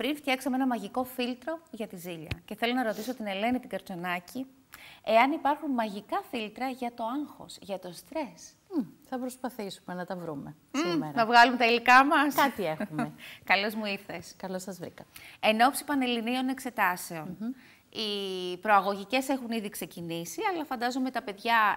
Πριν φτιάξαμε ένα μαγικό φίλτρο για τη ζήλια. Και θέλω να ρωτήσω την Ελένη την Καρτσονάκη, εάν υπάρχουν μαγικά φίλτρα για το άγχος, για το στρες. Θα προσπαθήσουμε να τα βρούμε σήμερα. Να βγάλουμε τα υλικά μας. Κάτι έχουμε. Καλώς μου ήρθες. Καλώς σας βρήκα. Εν ώψη πανελληνίων εξετάσεων. Οι προαγωγικές έχουν ήδη ξεκινήσει, αλλά φαντάζομαι τα παιδιά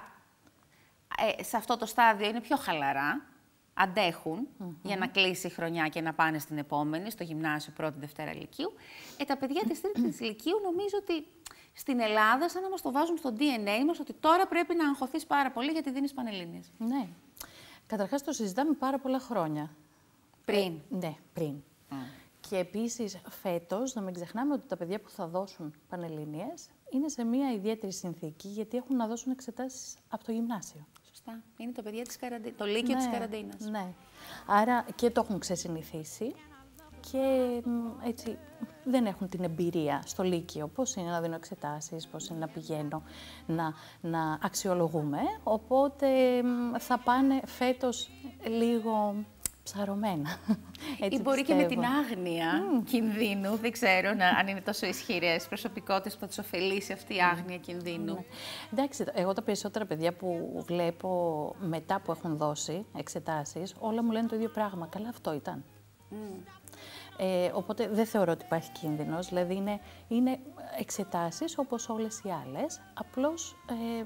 σε αυτό το στάδιο είναι πιο χαλαρά. Αντέχουν για να κλείσει η χρονιά και να πάνε στην επόμενη, στο γυμνάσιο πρώτη, Δευτέρα Λυκείου. Τα παιδιά της τρίτης Λυκείου νομίζω ότι στην Ελλάδα σαν να μας το βάζουν στο DNA μας ότι τώρα πρέπει να αγχωθείς πάρα πολύ γιατί δίνεις πανελλήνιες. Ναι. Καταρχάς το συζητάμε πάρα πολλά χρόνια. Πριν. Ναι, πριν. Και επίσης φέτος, να μην ξεχνάμε ότι τα παιδιά που θα δώσουν πανελλήνιες είναι σε μια ιδιαίτερη συνθήκη γιατί έχουν να δώσουν εξετάσεις από το γυμνάσιο. Σωστά. Είναι τα παιδιά της το Λύκειο της καραντίνας. Ναι. Άρα και το έχουν ξεσυνηθίσει και έτσι δεν έχουν την εμπειρία στο Λύκειο. Πώς είναι να δίνω εξετάσεις, πώς είναι να πηγαίνω, να αξιολογούμε. Οπότε θα πάνε φέτος λίγο ψαρωμένα. Ή μπορεί και με την άγνοια κινδύνου, δεν ξέρω αν είναι τόσο ισχυρές προσωπικότητες που θα τους ωφελήσει αυτή η άγνοια κινδύνου. Εντάξει, εγώ τα περισσότερα παιδιά που βλέπω μετά που έχουν δώσει εξετάσεις, όλα μου λένε το ίδιο πράγμα. Καλά, αυτό ήταν. Οπότε δεν θεωρώ ότι υπάρχει κίνδυνος, δηλαδή είναι εξετάσεις όπως όλες οι άλλες, απλώς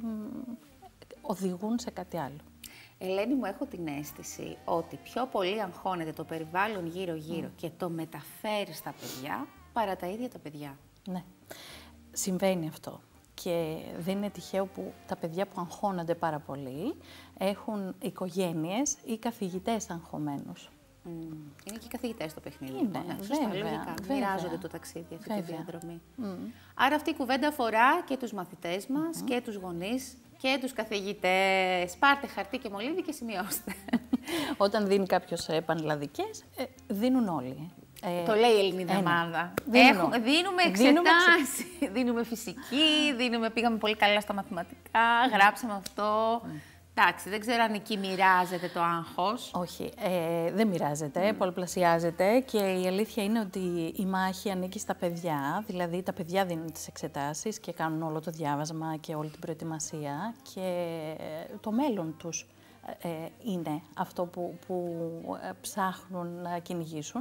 οδηγούν σε κάτι άλλο. Ελένη μου, έχω την αίσθηση ότι πιο πολύ αγχώνεται το περιβάλλον γύρω-γύρω και το μεταφέρει στα παιδιά παρά τα ίδια τα παιδιά. Ναι, συμβαίνει αυτό. Και δεν είναι τυχαίο που τα παιδιά που αγχώνονται πάρα πολύ έχουν οικογένειες ή καθηγητές αγχωμένους. Είναι και οι καθηγητές στο παιχνίδι. Είναι, βέβαια. Μοιράζονται το ταξίδι, αυτή τη διαδρομή. Άρα αυτή η κουβέντα αφορά και τους μαθητές μας και τους γονείς και τους καθηγητές. Πάρτε χαρτί και μολύβι και σημειώστε. Όταν δίνει κάποιος πανελλαδικές, δίνουν όλοι. Το λέει η Ελληνίδα ομάδα. Δίνουμε εξετάσεις, δίνουμε φυσική, πήγαμε πολύ καλά στα μαθηματικά, γράψαμε αυτό. Εντάξει, δεν ξέρω αν εκεί μοιράζεται το άγχος. Όχι, δεν μοιράζεται, πολλαπλασιάζεται και η αλήθεια είναι ότι η μάχη ανήκει στα παιδιά, δηλαδή τα παιδιά δίνουν τις εξετάσεις και κάνουν όλο το διάβασμα και όλη την προετοιμασία και το μέλλον τους είναι αυτό που ψάχνουν να κυνηγήσουν,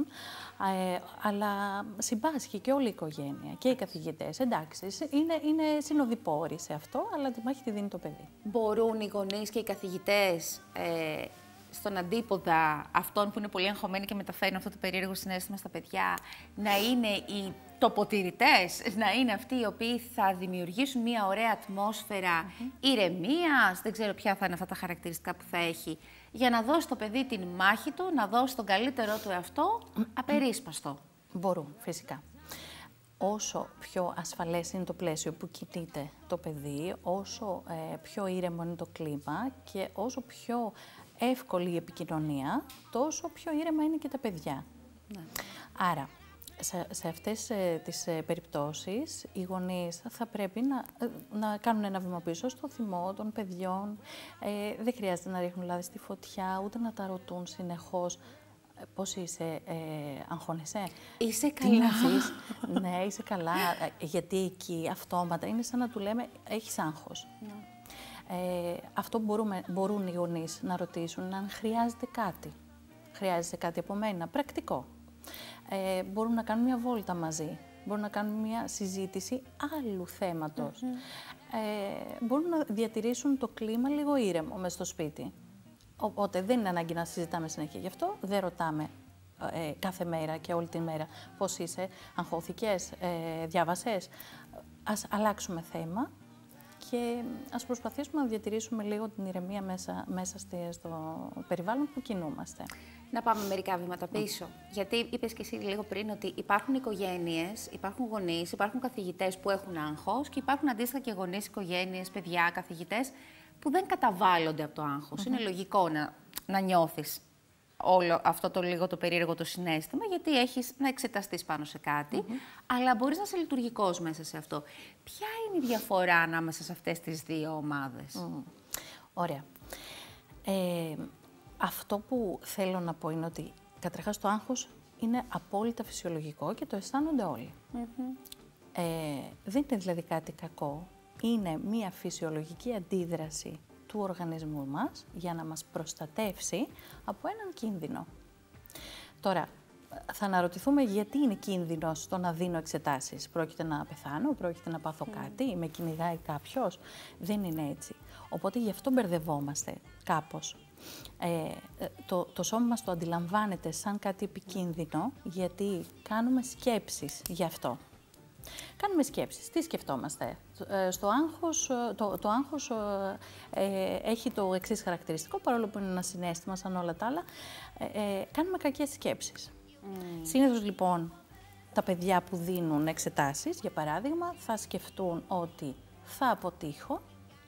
αλλά συμπάσχει και όλη η οικογένεια και οι καθηγητές. Εντάξει, είναι συνοδοιπόροι σε αυτό, αλλά τη μάχη τη δίνει το παιδί. Μπορούν οι γονείς και οι καθηγητές στον αντίποδα αυτών που είναι πολύ αγχωμένοι και μεταφέρουν αυτό το περίεργο συναίσθημα στα παιδιά, να είναι οι τοποτηρητές, να είναι αυτοί οι οποίοι θα δημιουργήσουν μια ωραία ατμόσφαιρα ηρεμίας, δεν ξέρω ποια θα είναι αυτά τα χαρακτηριστικά που θα έχει, για να δώσει το παιδί την μάχη του, να δώσει τον καλύτερό του εαυτό απερίσπαστο. Μπορούν, φυσικά. Όσο πιο ασφαλές είναι το πλαίσιο που κινείται το παιδί, όσο πιο ήρεμο είναι το κλίμα και όσο πιο εύκολη η επικοινωνία, τόσο πιο ήρεμα είναι και τα παιδιά. Ναι. Άρα, σε αυτές τις περιπτώσεις, οι γονείς θα πρέπει να κάνουν ένα βήμα πίσω στο θυμό των παιδιών. Δεν χρειάζεται να ρίχνουν λάδι στη φωτιά, ούτε να τα ρωτούν συνεχώς. Πώς είσαι, αγχώνεσαι? Είσαι καλά. Ναι, είσαι καλά. Γιατί εκεί αυτόματα είναι σαν να του λέμε, έχεις άγχος. Ναι. Αυτό μπορούν οι γονείς να ρωτήσουν, αν χρειάζεται κάτι. Χρειάζεται κάτι από μένα, πρακτικό. Μπορούν να κάνουν μια βόλτα μαζί. Μπορούν να κάνουν μια συζήτηση άλλου θέματος. Μπορούν να διατηρήσουν το κλίμα λίγο ήρεμο μες στο σπίτι. Οπότε δεν είναι ανάγκη να συζητάμε συνέχεια γι' αυτό. Δεν ρωτάμε κάθε μέρα και όλη τη μέρα πώς είσαι, αγχώθηκες, διάβασες. Ας αλλάξουμε θέμα και ας προσπαθήσουμε να διατηρήσουμε λίγο την ηρεμία μέσα στο περιβάλλον που κινούμαστε. Να πάμε μερικά βήματα πίσω. Γιατί είπες και εσύ λίγο πριν ότι υπάρχουν οικογένειες, υπάρχουν γονείς, υπάρχουν καθηγητές που έχουν άγχος και υπάρχουν αντίστοιχα και γονείς, οικογένειες, παιδιά, καθηγητές που δεν καταβάλλονται από το άγχος. Είναι λογικό να νιώθεις όλο αυτό το λίγο το περίεργο το συναίσθημα, γιατί έχεις να εξεταστείς πάνω σε κάτι, αλλά μπορείς να είσαι λειτουργικός μέσα σε αυτό. Ποια είναι η διαφορά ανάμεσα σε αυτές τις δύο ομάδες? Ωραία. Αυτό που θέλω να πω είναι ότι καταρχάς το άγχος είναι απόλυτα φυσιολογικό και το αισθάνονται όλοι. Δεν είναι δηλαδή κάτι κακό. Είναι μία φυσιολογική αντίδραση του οργανισμού μας για να μας προστατεύσει από έναν κίνδυνο. Τώρα, θα αναρωτηθούμε γιατί είναι κίνδυνος το να δίνω εξετάσεις. Πρόκειται να πεθάνω, πρόκειται να πάθω κάτι, με κυνηγάει κάποιος. Δεν είναι έτσι. Οπότε γι' αυτό μπερδευόμαστε κάπως. Το σώμα μας το αντιλαμβάνεται σαν κάτι επικίνδυνο, γιατί κάνουμε σκέψεις γι' αυτό. Κάνουμε σκέψεις. Τι σκεφτόμαστε? Στο άγχος, το άγχος έχει το εξής χαρακτηριστικό, παρόλο που είναι ένα συναίσθημα σαν όλα τα άλλα, κάνουμε κακές σκέψεις. Συνήθως λοιπόν τα παιδιά που δίνουν εξετάσεις, για παράδειγμα, θα σκεφτούν ότι θα αποτύχω,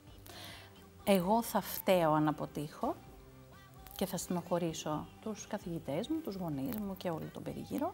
εγώ θα φταίω αν αποτύχω και θα στενοχωρήσω τους καθηγητές μου, τους γονείς μου και όλο τον περίγυρο,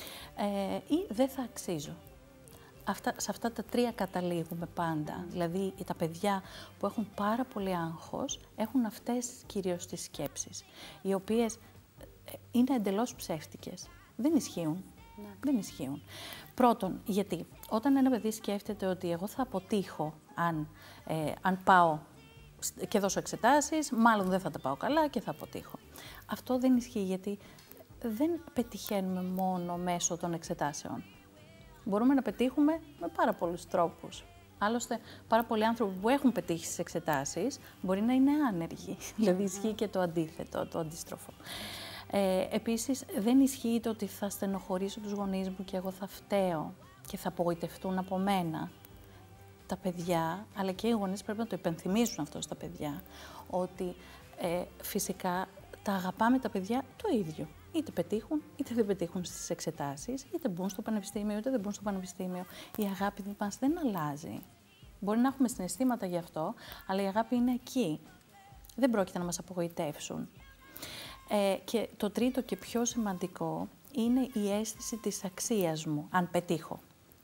ή δεν θα αξίζω. Σε αυτά τα τρία καταλήγουμε πάντα. Δηλαδή, τα παιδιά που έχουν πάρα πολύ άγχος έχουν αυτές κυρίως τις σκέψεις, οι οποίες είναι εντελώς ψεύτικες. Δεν ισχύουν. Δεν ισχύουν. Πρώτον, γιατί όταν ένα παιδί σκέφτεται ότι εγώ θα αποτύχω αν πάω και δώσω εξετάσεις, μάλλον δεν θα τα πάω καλά και θα αποτύχω. Αυτό δεν ισχύει, γιατί δεν πετυχαίνουμε μόνο μέσω των εξετάσεων. Μπορούμε να πετύχουμε με πάρα πολλούς τρόπους. Άλλωστε, πάρα πολλοί άνθρωποι που έχουν πετύχει στις εξετάσεις μπορεί να είναι άνεργοι. Δηλαδή, ισχύει και το αντίθετο, το αντίστροφο. Επίσης, δεν ισχύει το ότι θα στενοχωρήσω τους γονείς μου και εγώ θα φταίω και θα απογοητευτούν από μένα. Τα παιδιά, αλλά και οι γονείς πρέπει να το υπενθυμίσουν αυτό στα παιδιά, ότι φυσικά τα αγαπάμε τα παιδιά το ίδιο. Είτε πετύχουν, είτε δεν πετύχουν στις εξετάσεις, είτε μπουν στο πανεπιστήμιο, είτε δεν μπουν στο πανεπιστήμιο. Η αγάπη μας δεν αλλάζει. Μπορεί να έχουμε συναισθήματα γι' αυτό, αλλά η αγάπη είναι εκεί. Δεν πρόκειται να μας απογοητεύσουν. Και το τρίτο και πιο σημαντικό είναι η αίσθηση της αξίας μου, αν πετύχω.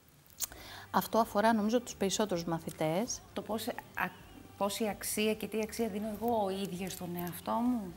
Αυτό αφορά, νομίζω, τους περισσότερους μαθητές. Το πόση αξία και τι αξία δίνω εγώ ο ίδιος στον εαυτό μου.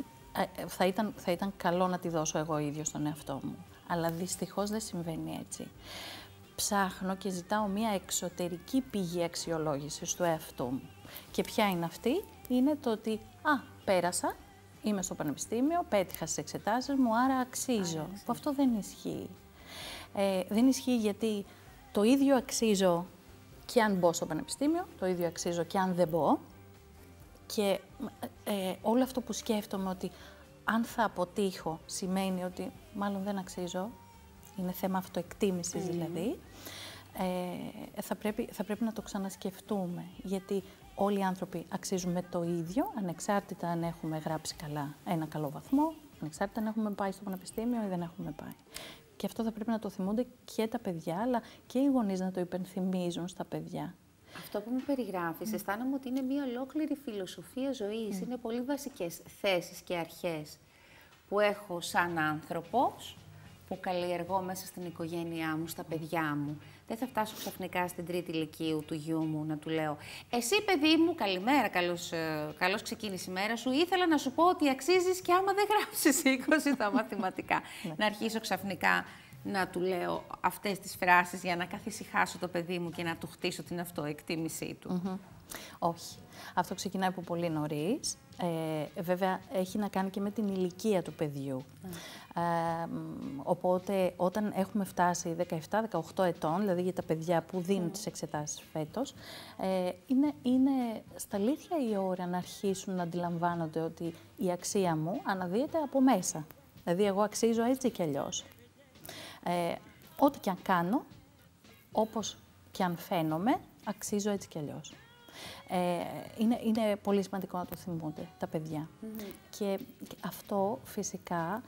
Θα ήταν καλό να τη δώσω εγώ ίδιο στον εαυτό μου, αλλά δυστυχώς δεν συμβαίνει έτσι. Ψάχνω και ζητάω μία εξωτερική πηγή αξιολόγησης του εαυτού μου. Και ποια είναι αυτή? Είναι το ότι, πέρασα, είμαι στο πανεπιστήμιο, πέτυχα στις εξετάσεις μου, άρα αξίζω. Που αυτό δεν ισχύει. Δεν ισχύει, γιατί το ίδιο αξίζω και αν μπω στο πανεπιστήμιο, το ίδιο αξίζω και αν δεν μπω. Και όλο αυτό που σκέφτομαι, ότι αν θα αποτύχω, σημαίνει ότι μάλλον δεν αξίζω, είναι θέμα αυτοεκτίμησης δηλαδή, θα πρέπει να το ξανασκεφτούμε, γιατί όλοι οι άνθρωποι αξίζουμε το ίδιο, ανεξάρτητα αν έχουμε γράψει καλά ένα καλό βαθμό, ανεξάρτητα αν έχουμε πάει στο πανεπιστήμιο ή δεν έχουμε πάει. Και αυτό θα πρέπει να το θυμούνται και τα παιδιά, αλλά και οι γονείς να το υπενθυμίζουν στα παιδιά. Αυτό που μου περιγράφεις, αισθάνομαι ότι είναι μια ολόκληρη φιλοσοφία ζωής. Είναι πολύ βασικές θέσεις και αρχές που έχω σαν άνθρωπος, που καλλιεργώ μέσα στην οικογένειά μου, στα παιδιά μου. Δεν θα φτάσω ξαφνικά στην τρίτη λυκείου του γιού μου να του λέω «Εσύ, παιδί μου, καλημέρα, καλώς ξεκίνησε η μέρα σου. Ήθελα να σου πω ότι αξίζεις και άμα δεν γράψεις 20 τα μαθηματικά». Να αρχίσω ξαφνικά να του λέω αυτές τις φράσεις για να καθησυχάσω το παιδί μου και να του χτίσω την αυτοεκτίμησή του. Όχι. Αυτό ξεκινάει από πολύ νωρίς. Βέβαια, έχει να κάνει και με την ηλικία του παιδιού. Οπότε, όταν έχουμε φτάσει 17-18 ετών, δηλαδή για τα παιδιά που δίνουν τις εξετάσεις φέτος, είναι στα αλήθεια η ώρα να αρχίσουν να αντιλαμβάνονται ότι η αξία μου αναδύεται από μέσα. Δηλαδή, εγώ αξίζω έτσι κι αλλιώς. Ό,τι και αν κάνω, όπως και αν φαίνομαι, αξίζω έτσι κι αλλιώς. Είναι πολύ σημαντικό να το θυμούνται τα παιδιά. Και αυτό φυσικά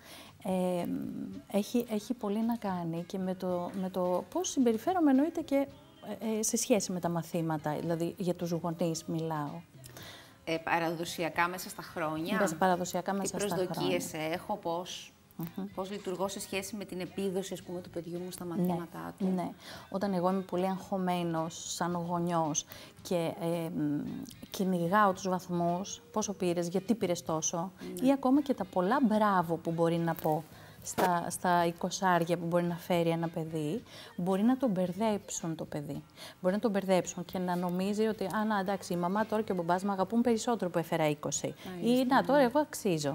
έχει πολύ να κάνει και με το πώς συμπεριφέρομαι, εννοείται, και σε σχέση με τα μαθήματα, δηλαδή για τους γονείς μιλάω. Παραδοσιακά μέσα στα χρόνια, παραδοσιακά μέσα τι προσδοκίες έχω, πώς λειτουργώ σε σχέση με την επίδοση, ας πούμε, του παιδιού μου στα μαθήματά του. Ναι. Όταν εγώ είμαι πολύ αγχωμένος σαν γονιός και κυνηγάω τους βαθμούς, πόσο πήρες, γιατί πήρες τόσο, ή ακόμα και τα πολλά μπράβο που μπορεί να πω στα 20 που μπορεί να φέρει ένα παιδί, μπορεί να τον μπερδέψουν το παιδί. Μπορεί να τον μπερδέψουν και να νομίζει ότι, να, εντάξει, η μαμά τώρα και ο μπαμπάς με αγαπούν περισσότερο που έφερα 20. Ή, να, τώρα εγώ αξίζω.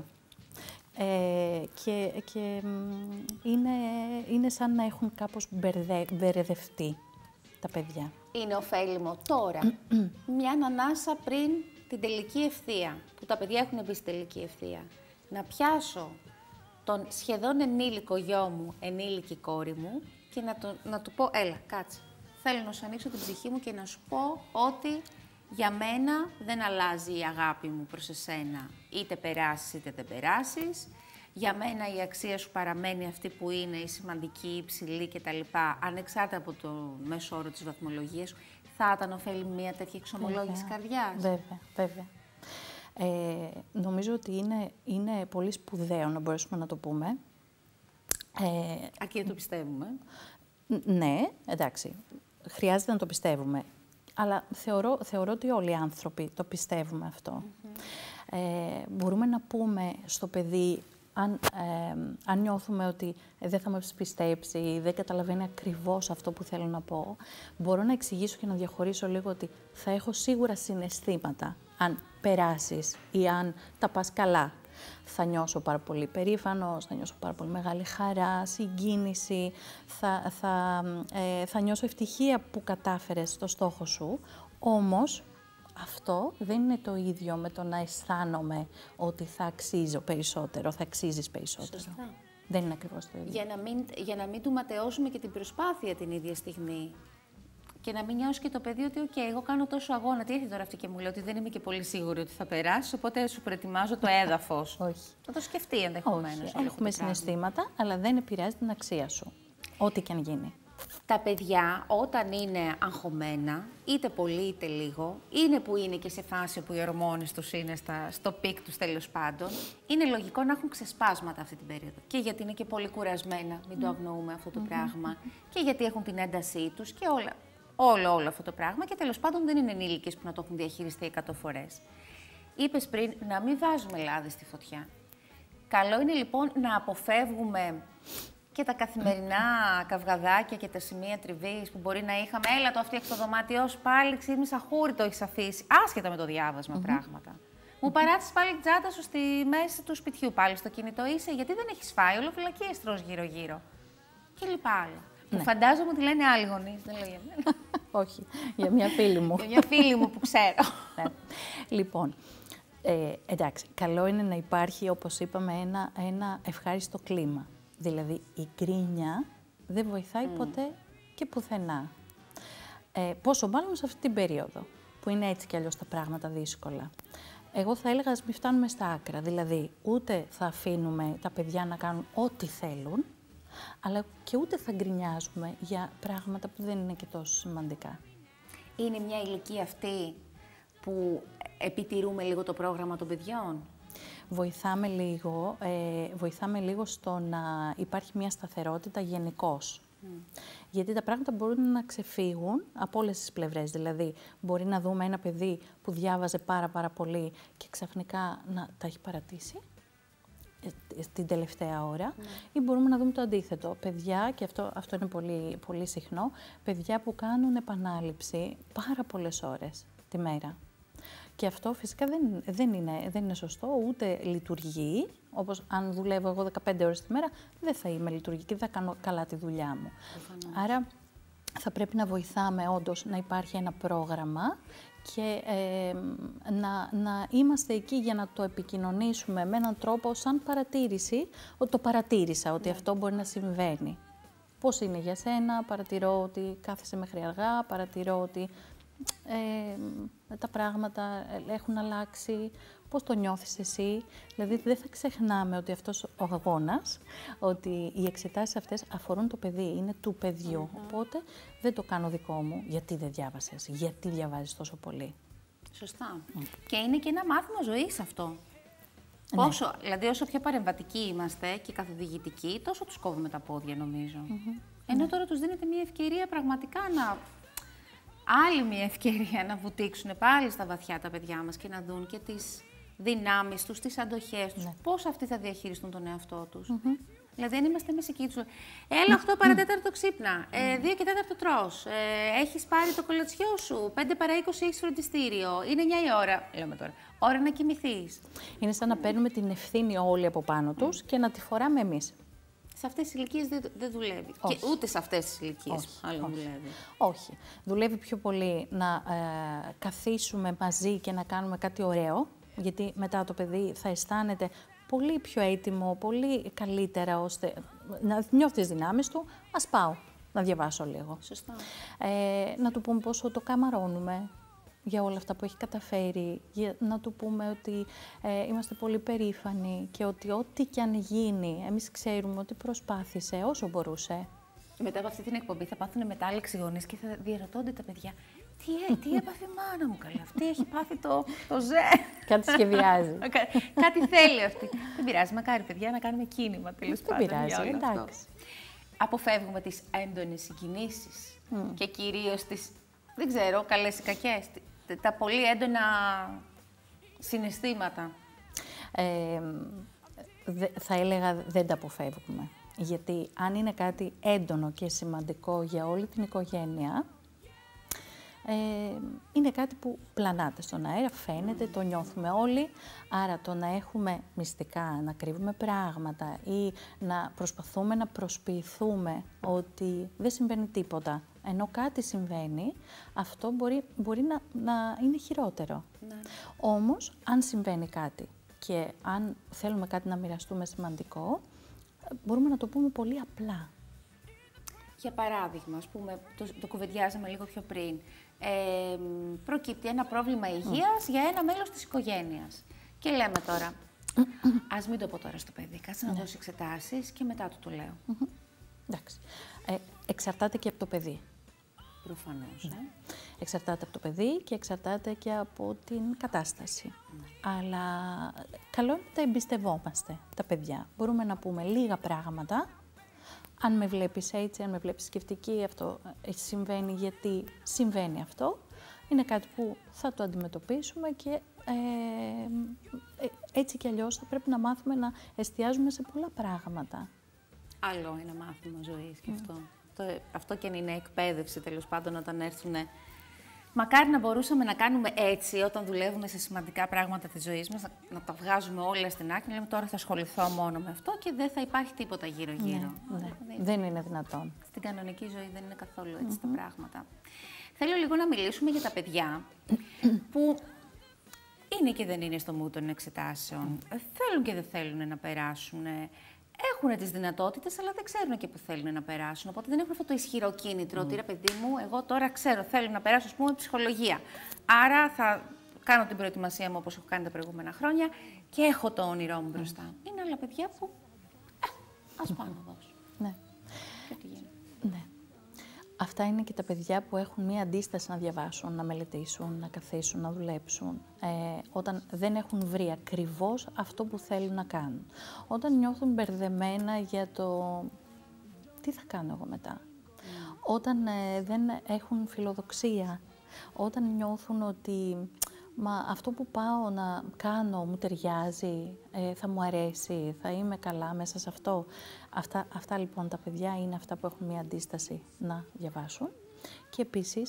Είναι σαν να έχουν κάπως μπερδευτεί τα παιδιά. Είναι ωφέλιμο τώρα, μια ανάσα πριν την τελική ευθεία, που τα παιδιά έχουν μπει στη τελική ευθεία, να πιάσω τον σχεδόν ενήλικο γιο μου, ενήλικη κόρη μου και να του πω, έλα, κάτσε, θέλω να σου ανοίξω την ψυχή μου και να σου πω ότι για μένα δεν αλλάζει η αγάπη μου προς εσένα, είτε περάσεις είτε δεν περάσεις. Για μένα η αξία σου παραμένει αυτή που είναι, η σημαντική, η υψηλή κτλ. Ανεξάρτητα από το μέσο όρο της βαθμολογίας σου, θα ήταν ωφέλιμη μια τέτοια εξομολόγηση καρδιάς. Βέβαια, βέβαια. Νομίζω ότι είναι πολύ σπουδαίο να μπορέσουμε να το πούμε. Αρκεί να το πιστεύουμε. Ναι, εντάξει. Χρειάζεται να το πιστεύουμε. Αλλά θεωρώ ότι όλοι οι άνθρωποι το πιστεύουμε αυτό. Μπορούμε να πούμε στο παιδί, αν νιώθουμε ότι δεν θα με πιστέψει ή δεν καταλαβαίνει ακριβώς αυτό που θέλω να πω, μπορώ να εξηγήσω και να διαχωρίσω λίγο ότι θα έχω σίγουρα συναισθήματα αν περάσεις ή αν τα πας καλά. Θα νιώσω πάρα πολύ περήφανος, θα νιώσω πάρα πολύ μεγάλη χαρά, συγκίνηση, θα νιώσω ευτυχία που κατάφερες το στόχο σου, όμως αυτό δεν είναι το ίδιο με το να αισθάνομαι ότι θα αξίζω περισσότερο, θα αξίζεις περισσότερο. Σωστά. Δεν είναι ακριβώς το ίδιο. Για να μην του ματαιώσουμε και την προσπάθεια την ίδια στιγμή. Και να μην νιώσει και το παιδί ότι, εγώ κάνω τόσο αγώνα. Τι έρχεται τώρα αυτή και μου λέει ότι δεν είμαι και πολύ σίγουρη ότι θα περάσει, οπότε σου προετοιμάζω το έδαφος. Όχι. Θα το σκεφτεί ενδεχομένως. Έχουμε συναισθήματα, αλλά δεν επηρεάζει την αξία σου. Ό,τι και αν γίνει. Τα παιδιά όταν είναι αγχωμένα, είτε πολύ είτε λίγο, είναι που είναι και σε φάση που οι ορμόνες τους είναι στο πικ τους τέλος πάντων, είναι λογικό να έχουν ξεσπάσματα αυτή την περίοδο. Και γιατί είναι και πολύ κουρασμένα, μην το αγνοούμε αυτό το πράγμα, και γιατί έχουν την έντασή τους και όλο αυτό το πράγμα και τέλος πάντων δεν είναι ενήλικες που να το έχουν διαχειριστεί 100 φορές. Είπες πριν να μην βάζουμε λάδι στη φωτιά. Καλό είναι λοιπόν να αποφεύγουμε και τα καθημερινά καυγαδάκια και τα σημεία τριβής που μπορεί να είχαμε. Έλα το αυτή στο δωμάτιό σου, πάλι ξύπνησα χούρι το έχεις αφήσει. Άσχετα με το διάβασμα πράγματα. Μου παράτησες πάλι την τσάντα σου στη μέση του σπιτιού, πάλι στο κινητό είσαι, γιατί δεν έχεις φάει, όλο φυλακίες τρως γύρω-γύρω. Και λοιπά άλλα. Που φαντάζομαι ότι λένε άλλοι γονείς, δεν λέω για μένα. Όχι, για μια φίλη μου. Για μια φίλη μου που ξέρω. Λοιπόν, εντάξει, καλό είναι να υπάρχει, όπως είπαμε, ένα ευχάριστο κλίμα. Δηλαδή, η γκρίνια δεν βοηθάει ποτέ και πουθενά. Πόσο μάλλον σε αυτή την περίοδο, που είναι έτσι κι αλλιώς τα πράγματα δύσκολα. Εγώ θα έλεγα ας μην φτάνουμε στα άκρα. Δηλαδή, ούτε θα αφήνουμε τα παιδιά να κάνουν ό,τι θέλουν, αλλά και ούτε θα γκρινιάζουμε για πράγματα που δεν είναι και τόσο σημαντικά. Είναι μια ηλικία αυτή που επιτηρούμε λίγο το πρόγραμμα των παιδιών. Βοηθάμε λίγο στο να υπάρχει μια σταθερότητα γενικώς. Γιατί τα πράγματα μπορούν να ξεφύγουν από όλες τις πλευρές. Δηλαδή, μπορεί να δούμε ένα παιδί που διάβαζε πάρα πολύ και ξαφνικά να τα έχει παρατήσει την τελευταία ώρα. Ή μπορούμε να δούμε το αντίθετο. Παιδιά, και αυτό είναι πολύ, πολύ συχνό, παιδιά που κάνουν επανάληψη πάρα πολλές ώρες τη μέρα. Και αυτό φυσικά δεν είναι σωστό, ούτε λειτουργεί. Όπως αν δουλεύω εγώ 15 ώρες τη μέρα, δεν θα είμαι λειτουργική, δεν θα κάνω καλά τη δουλειά μου. Άρα θα πρέπει να βοηθάμε όντως να υπάρχει ένα πρόγραμμα και να είμαστε εκεί για να το επικοινωνήσουμε με έναν τρόπο σαν παρατήρηση, ότι το παρατήρησα, ότι αυτό μπορεί να συμβαίνει. Πώς είναι για σένα, παρατηρώ ότι κάθεσαι μέχρι αργά, παρατηρώ ότι τα πράγματα έχουν αλλάξει, πώς το νιώθεις εσύ. Δηλαδή δεν θα ξεχνάμε ότι αυτός ο αγώνας, ότι οι εξετάσεις αυτές αφορούν το παιδί, είναι του παιδιού. Οπότε δεν το κάνω δικό μου, γιατί δεν διάβασες, γιατί διαβάζεις τόσο πολύ. Σωστά. Και είναι και ένα μάθημα ζωής αυτό. Δηλαδή όσο πιο παρεμβατικοί είμαστε και καθοδηγητικοί, τόσο τους κόβουμε τα πόδια νομίζω. Ενώ τώρα τους δίνεται μια ευκαιρία πραγματικά άλλη μια ευκαιρία να βουτήξουν πάλι στα βαθιά τα παιδιά μας και να δουν και τις δυνάμεις τους, τις αντοχές τους, πώς αυτοί θα διαχειριστούν τον εαυτό τους. Δηλαδή, αν είμαστε εμείς εκεί, έλα 8 παρατέταρτο ξύπνα, 2 και 4 τρως, έχεις πάρει το κολατσιό σου, 5 παρά 20 έχεις φροντιστήριο, είναι 9 η ώρα, λέμε τώρα, ώρα να κοιμηθείς. Είναι σαν να παίρνουμε την ευθύνη όλοι από πάνω τους και να τη φοράμε εμείς. Σε αυτές τις ηλικίες δεν δουλεύει. Όχι. Και ούτε σε αυτές τις ηλικίες δουλεύει. Όχι. Δουλεύει πιο πολύ να καθίσουμε μαζί και να κάνουμε κάτι ωραίο, γιατί μετά το παιδί θα αισθάνεται πολύ πιο έτοιμο, πολύ καλύτερα, ώστε να νιώθει τις δυνάμεις του. Ας πάω να διαβάσω λίγο. Σωστά. Να του πούμε πόσο το καμαρώνουμε για όλα αυτά που έχει καταφέρει, να του πούμε ότι είμαστε πολύ περήφανοι και ότι ό,τι κι αν γίνει, εμείς ξέρουμε ότι προσπάθησε όσο μπορούσε. Μετά από αυτή την εκπομπή θα πάθουν μετάλλαξη γονείς και θα διαρωτώνται τα παιδιά τι έπαθε η μάνα μου καλά, αυτή έχει πάθει το ζε. Κάτι σχεδιάζει. Κάτι θέλει αυτή. Δεν πειράζει, μακάρι παιδιά να κάνουμε κίνημα τέλος πάντων. Δεν πειράζει, εντάξει. Αποφεύγουμε τις έντονες συγκινήσεις και κυρίως τις, δεν ξέρω, καλές ή κακές, τα πολύ έντονα συναισθήματα. Θα έλεγα δεν τα αποφεύγουμε. Γιατί αν είναι κάτι έντονο και σημαντικό για όλη την οικογένεια, είναι κάτι που πλανάται στον αέρα, φαίνεται, το νιώθουμε όλοι. Άρα το να έχουμε μυστικά, να κρύβουμε πράγματα ή να προσπαθούμε να προσποιηθούμε ότι δεν συμβαίνει τίποτα, ενώ κάτι συμβαίνει, αυτό μπορεί να είναι χειρότερο. Ναι. Όμως, αν συμβαίνει κάτι και αν θέλουμε κάτι να μοιραστούμε σημαντικό, μπορούμε να το πούμε πολύ απλά. Για παράδειγμα, ας πούμε, το κουβεντιάζαμε λίγο πιο πριν, προκύπτει ένα πρόβλημα υγείας για ένα μέλος της οικογένειας. Και λέμε τώρα, ας μην το πω τώρα στο παιδί, κάτσε να δώσει εξετάσεις και μετά του το λέω. Εντάξει. Εξαρτάται και από το παιδί. Προφανώς. Εξαρτάται από το παιδί και εξαρτάται και από την κατάσταση. Αλλά καλό είναι να τα εμπιστευόμαστε τα παιδιά. Μπορούμε να πούμε λίγα πράγματα. Αν με βλέπεις έτσι, αν με βλέπεις σκεπτική, αυτό συμβαίνει γιατί συμβαίνει αυτό. Είναι κάτι που θα το αντιμετωπίσουμε και έτσι κι αλλιώς θα πρέπει να μάθουμε να εστιάζουμε σε πολλά πράγματα. Άλλο ένα μάθημα ζωής και αυτό. Αυτό και αν είναι εκπαίδευση, τέλος πάντων, όταν έρθουν. Μακάρι να μπορούσαμε να κάνουμε έτσι όταν δουλεύουμε σε σημαντικά πράγματα της ζωής μας, να τα βγάζουμε όλα στην άκρη, να λέμε τώρα θα ασχοληθώ μόνο με αυτό και δεν θα υπάρχει τίποτα γύρω-γύρω. Ναι. Δεν είναι δυνατόν. Στην κανονική ζωή δεν είναι καθόλου έτσι τα πράγματα. Θέλω λίγο να μιλήσουμε για τα παιδιά που είναι και δεν είναι στο mood των εξετάσεων, θέλουν και δεν θέλουν να περάσουν. Έχουν τις δυνατότητες, αλλά δεν ξέρουν και που θέλουν να περάσουν. Οπότε δεν έχουν αυτό το ισχυρό κίνητρο ότι ρε παιδί μου, εγώ τώρα ξέρω, θέλω να περάσω, ας πούμε, ψυχολογία. Άρα θα κάνω την προετοιμασία μου όπως έχω κάνει τα προηγούμενα χρόνια και έχω το όνειρό μου μπροστά. Είναι άλλα παιδιά που. Ας πάω να δώσω. Ναι. Και τι γίνεται. Ναι. Αυτά είναι και τα παιδιά που έχουν μία αντίσταση να διαβάσουν, να μελετήσουν, να καθίσουν, να δουλέψουν, όταν δεν έχουν βρει ακριβώς αυτό που θέλουν να κάνουν. Όταν νιώθουν μπερδεμένα για το τι θα κάνω εγώ μετά. Όταν δεν έχουν φιλοδοξία. Όταν νιώθουν ότι αυτό που πάω να κάνω μου ταιριάζει, θα μου αρέσει, θα είμαι καλά μέσα σε αυτό. Αυτά λοιπόν τα παιδιά είναι αυτά που έχουν μία αντίσταση να διαβάσουν. Και επίσης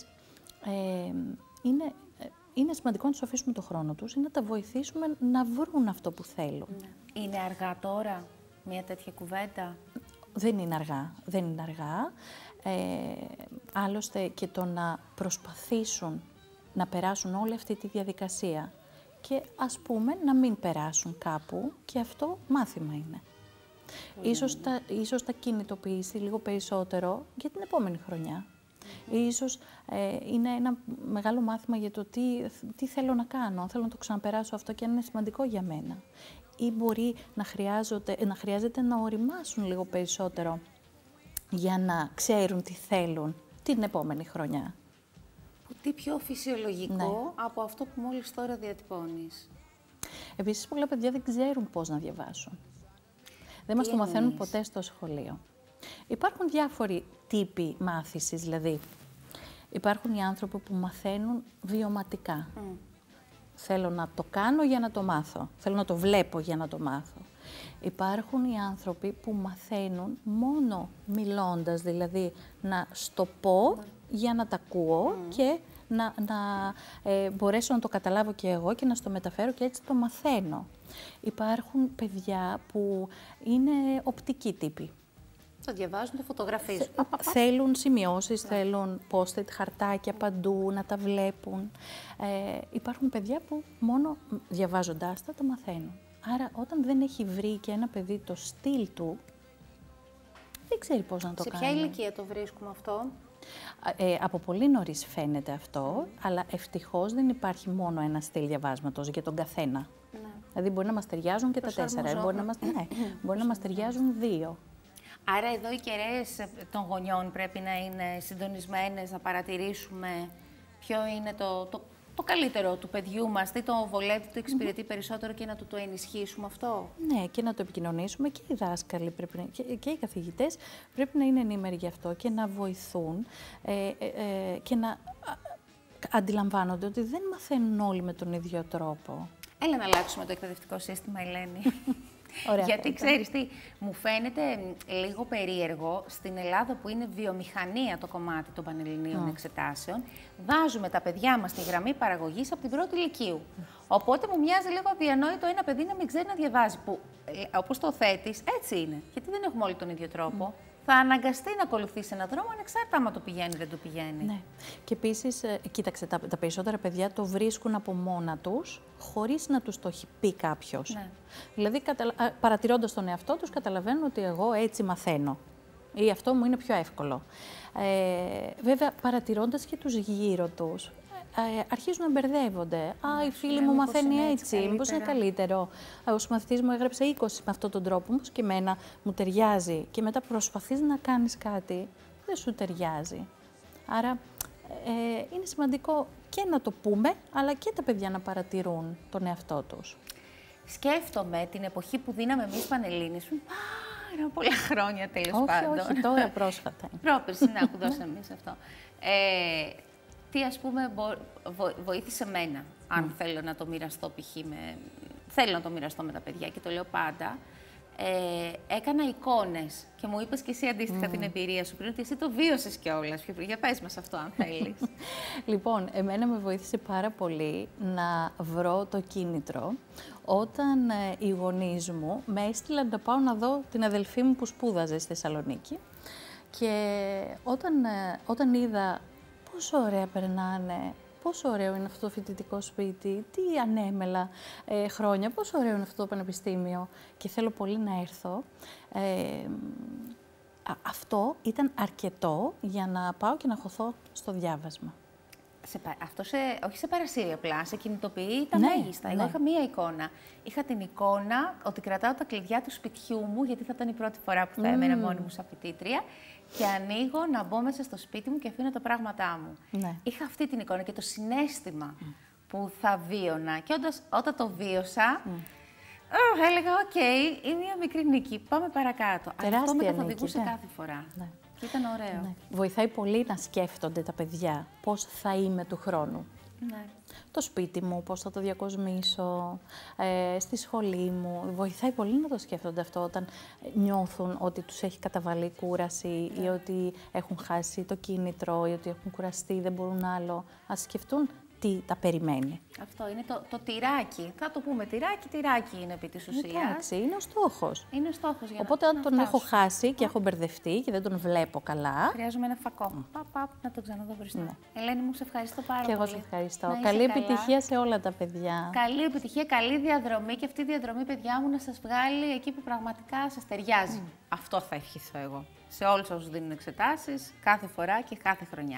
είναι σημαντικό να τους αφήσουμε το χρόνο τους ή να τα βοηθήσουμε να βρουν αυτό που θέλουν. Είναι αργά τώρα μία τέτοια κουβέντα? Δεν είναι αργά. Δεν είναι αργά. Άλλωστε και το να προσπαθήσουν να περάσουν όλη αυτή τη διαδικασία και ας πούμε να μην περάσουν κάπου και αυτό μάθημα είναι. Ίσως τα κινητοποιήσει λίγο περισσότερο για την επόμενη χρονιά. Ίσως είναι ένα μεγάλο μάθημα για το τι θέλω να κάνω, αν θέλω να το ξαναπεράσω αυτό και αν είναι σημαντικό για μένα. Ή μπορεί να χρειάζεται να οριμάσουν λίγο περισσότερο για να ξέρουν τι θέλουν την επόμενη χρονιά. Τι πιο φυσιολογικό από αυτό που μόλις τώρα διατυπώνεις. Επίσης, πολλά παιδιά δεν ξέρουν πώς να διαβάσουν. Δεν μας το μαθαίνουν ποτέ στο σχολείο. Υπάρχουν διάφοροι τύποι μάθησης, δηλαδή. Υπάρχουν οι άνθρωποι που μαθαίνουν βιωματικά. Θέλω να το κάνω για να το μάθω. Θέλω να το βλέπω για να το μάθω. Υπάρχουν οι άνθρωποι που μαθαίνουν μόνο μιλώντας, δηλαδή να στο πω για να τα ακούω και να μπορέσω να το καταλάβω και εγώ και να στο μεταφέρω και έτσι το μαθαίνω. Υπάρχουν παιδιά που είναι οπτικοί τύποι. Το διαβάζουν, το φωτογραφίζουν. Θέλουν σημειώσεις, θέλουν post-it, χαρτάκια παντού, να τα βλέπουν. Υπάρχουν παιδιά που μόνο διαβάζοντάς τα το μαθαίνουν. Άρα όταν δεν έχει βρει και ένα παιδί το στυλ του, δεν ξέρει πώς να το κάνει. Σε ποια ηλικία το βρίσκουμε αυτό? Από πολύ νωρίς φαίνεται αυτό, αλλά ευτυχώς δεν υπάρχει μόνο ένα στυλ διαβάσματος για τον καθένα. Ναι. Δηλαδή μπορεί να μας ταιριάζουν και τα 4, μπορεί να μας ταιριάζουν 2. Άρα εδώ οι κεραίες των γονιών πρέπει να είναι συντονισμένες, να παρατηρήσουμε ποιο είναι το καλύτερο του παιδιού μας, τι το βολεύει, το εξυπηρετεί περισσότερο και να το ενισχύσουμε αυτό. Ναι, και να το επικοινωνήσουμε και οι δάσκαλοι και οι καθηγητές πρέπει να είναι ενήμεροι γι' αυτό και να βοηθούν και να αντιλαμβάνονται ότι δεν μαθαίνουν όλοι με τον ίδιο τρόπο. Έλα να αλλάξουμε το εκπαιδευτικό σύστημα, Ελένη. Ωραία, γιατί ξέρεις τι, μου φαίνεται λίγο περίεργο στην Ελλάδα που είναι βιομηχανία το κομμάτι των πανελληνίων εξετάσεων, βάζουμε τα παιδιά μας στη γραμμή παραγωγής από την πρώτη λυκείου. Οπότε μου μοιάζει λίγο αδιανόητο ένα παιδί να μην ξέρει να διαβάζει, που όπως το θέτεις έτσι είναι, γιατί δεν έχουμε όλοι τον ίδιο τρόπο. Θα αναγκαστεί να ακολουθήσει έναν δρόμο ανεξάρτητα άμα το πηγαίνει ή δεν το πηγαίνει. Ναι. Και επίσης, κοίταξε, τα περισσότερα παιδιά το βρίσκουν από μόνα τους, χωρίς να τους το έχει πει κάποιος. Ναι. Δηλαδή, παρατηρώντας τον εαυτό τους, καταλαβαίνουν ότι εγώ έτσι μαθαίνω. Ή αυτό μου είναι πιο εύκολο. Βέβαια, παρατηρώντας και τους γύρω τους, αρχίζουν να μπερδεύονται. Α, η φίλη μου μαθαίνει έτσι, μήπως είναι καλύτερο. Ο συμμαθητής μου έγραψε 20 με αυτόν τον τρόπο, μήπως και εμένα μου ταιριάζει. Και μετά προσπαθείς να κάνεις κάτι, δεν σου ταιριάζει. Άρα είναι σημαντικό και να το πούμε, αλλά και τα παιδιά να παρατηρούν τον εαυτό τους. Σκέφτομαι την εποχή που δίναμε εμείς Πανελλήνιες, πάρα πολλά χρόνια τέλος πάντων. Όχι, τώρα πρόσφατα. Πρόπερση, να που δώσαμε εμείς αυτό. Τι, ας πούμε, βοήθησε μένα, αν θέλω να το μοιραστώ θέλω να το μοιραστώ με τα παιδιά και το λέω πάντα. Έκανα εικόνες και μου είπες και εσύ αντίστοιχα την εμπειρία σου πριν, ότι εσύ το βίωσες κιόλας. Για πες μας αυτό, αν θέλεις. Λοιπόν, εμένα με βοήθησε πάρα πολύ να βρω το κίνητρο όταν οι γονείς μου με έστειλαν να πάω να δω την αδελφή μου που σπούδαζε στη Θεσσαλονίκη και όταν είδα πόσο ωραία περνάνε, πόσο ωραίο είναι αυτό το φοιτητικό σπίτι, τι ανέμελα χρόνια, πόσο ωραίο είναι αυτό το πανεπιστήμιο και θέλω πολύ να έρθω. Αυτό ήταν αρκετό για να πάω και να χωθώ στο διάβασμα. Όχι σε παρασύρει απλά, σε κινητοποιεί τα μέγιστα. Εγώ είχα μία εικόνα. Είχα την εικόνα ότι κρατάω τα κλειδιά του σπιτιού μου, γιατί θα ήταν η πρώτη φορά που θα έμενα μόνη μου σαν φοιτήτρια, και ανοίγω να μπω μέσα στο σπίτι μου και αφήνω τα πράγματά μου. Ναι. Είχα αυτή την εικόνα και το συναίσθημα που θα βίωνα. Και όταν το βίωσα, έλεγα, οκ, είναι μια μικρή νίκη, πάμε παρακάτω. Αυτό με καθοδηγούσε κάθε φορά. Ναι. Και ήταν ωραίο. Ναι. Βοηθάει πολύ να σκέφτονται τα παιδιά πώς θα είμαι του χρόνου. Ναι. Το σπίτι μου, πώς θα το διακοσμήσω, στη σχολή μου. Βοηθάει πολύ να το σκέφτονται αυτό όταν νιώθουν ότι τους έχει καταβάλει κούραση ή ότι έχουν χάσει το κίνητρο ή ότι έχουν κουραστεί, δεν μπορούν άλλο. Ας σκεφτούν τι τα περιμένει. Αυτό είναι το τυράκι. Θα το πούμε τυράκι είναι επί της ουσίας. Εντάξει, είναι ο στόχος. Είναι ο στόχος για Οπότε, αν τον έχω χάσει και έχω μπερδευτεί και δεν τον βλέπω καλά. Χρειάζομαι ένα φακό. Να τον ξαναδώ μπροστά. Ναι. Ελένη, μου σε ευχαριστώ πάρα πολύ. Και εγώ σε ευχαριστώ. Καλή επιτυχία σε όλα τα παιδιά. Καλή επιτυχία, καλή διαδρομή και αυτή η διαδρομή, παιδιά μου, να σας βγάλει εκεί που πραγματικά σας ταιριάζει. Αυτό θα ευχηθώ εγώ. Σε όλους όσους δίνουν εξετάσεις, κάθε φορά και κάθε χρονιά.